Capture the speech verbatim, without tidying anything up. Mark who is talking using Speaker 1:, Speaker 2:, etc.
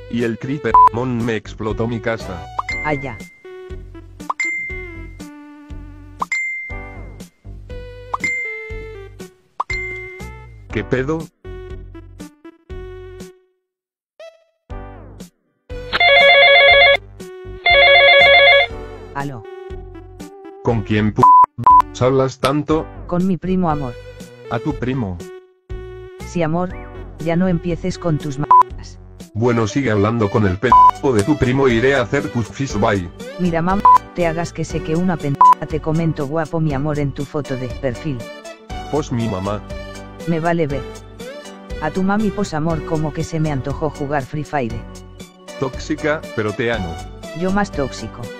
Speaker 1: Y el creeper mon me explotó mi casa.
Speaker 2: Allá.
Speaker 1: ¿Qué pedo?
Speaker 2: Aló.
Speaker 1: ¿Con quién p hablas tanto?
Speaker 2: Con mi primo amor.
Speaker 1: A tu primo.
Speaker 2: Sí, amor. Ya no empieces con tus m***.
Speaker 1: Bueno, sigue hablando con el p de tu primo, iré a hacer push bye.
Speaker 2: Mira, mam, te hagas que sé que una p te comento guapo mi amor en tu foto de perfil.
Speaker 1: Pues mi mamá.
Speaker 2: Me vale ver. A tu mami pos amor como que se me antojó jugar Free Fire.
Speaker 1: Tóxica, pero te amo.
Speaker 2: Yo más tóxico.